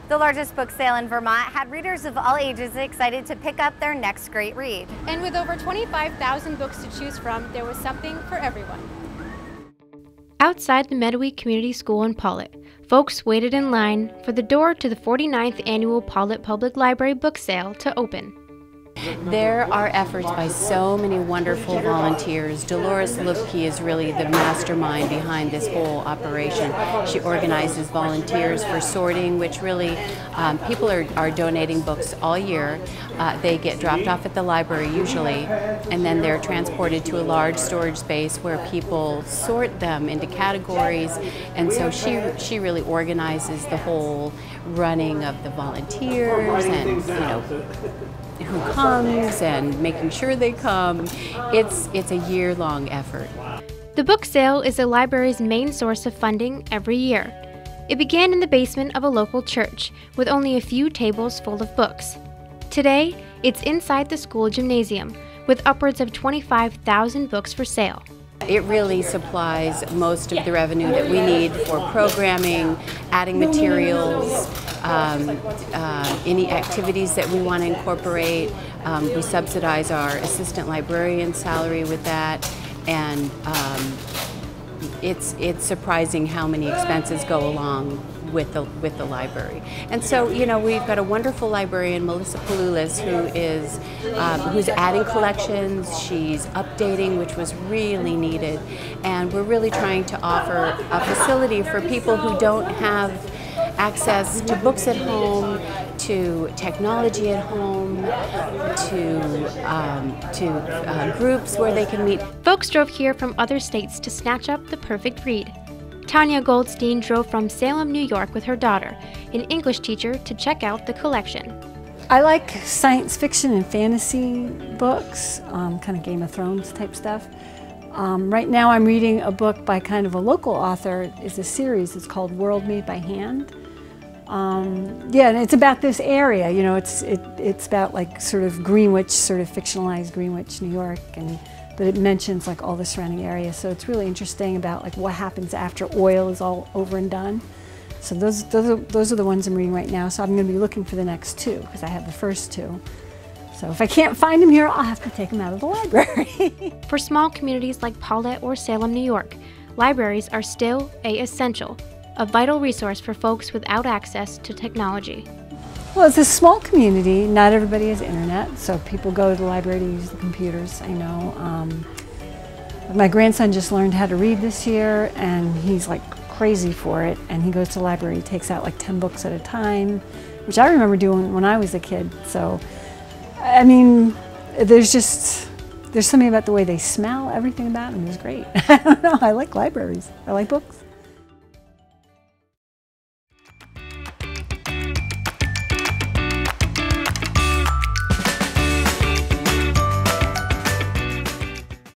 The largest book sale in Vermont had readers of all ages excited to pick up their next great read. And with over 25,000 books to choose from, there was something for everyone. Outside the Meadowy Community School in Pawlet, folks waited in line for the door to the 49th Annual Pawlet Public Library Book Sale to open. There are efforts by so many wonderful volunteers. Dolores Lupke is really the mastermind behind this whole operation. She organizes volunteers for sorting, which really people are donating books all year. They get dropped off at the library usually, and then they're transported to a large storage space where people sort them into categories. And so she really organizes the whole running of the volunteers and who comes and making sure they come. It's a year-long effort. The book sale is the library's main source of funding every year. It began in the basement of a local church with only a few tables full of books. Today, it's inside the school gymnasium with upwards of 25,000 books for sale. It really supplies most of the revenue that we need for programming, adding materials, any activities that we want to incorporate. We subsidize our assistant librarian salary with that, and it's surprising how many expenses go along with the library. And so, we've got a wonderful librarian, Melissa Palulis, who's adding collections. She's updating, which was really needed, and we're really trying to offer a facility for people who don't have access to books at home, to technology at home, to groups where they can meet. Folks drove here from other states to snatch up the perfect read. Tanya Goldstein drove from Salem, New York with her daughter, an English teacher, to check out the collection. I like science fiction and fantasy books, kind of Game of Thrones type stuff. Right now I'm reading a book by kind of a local author. It's a series. It's called World Made by Hand. Yeah, and it's about this area. It's about like sort of Greenwich, sort of fictionalized Greenwich, New York, but it mentions like all the surrounding areas. So it's really interesting about like what happens after oil is all over and done. So those are the ones I'm reading right now. So I'm going to be looking for the next two because I have the first two. So if I can't find them here, I'll have to take them out of the library. For small communities like Pawlet or Salem, New York, libraries are still essential, a vital resource for folks without access to technology. Well, it's a small community. Not everybody has internet, so people go to the library to use the computers, I know. My grandson just learned how to read this year, and he's like crazy for it, and he goes to the library, he takes out like 10 books at a time, which I remember doing when I was a kid. So, I mean, there's something about the way they smell, everything about them is great. I don't know, I like libraries, I like books.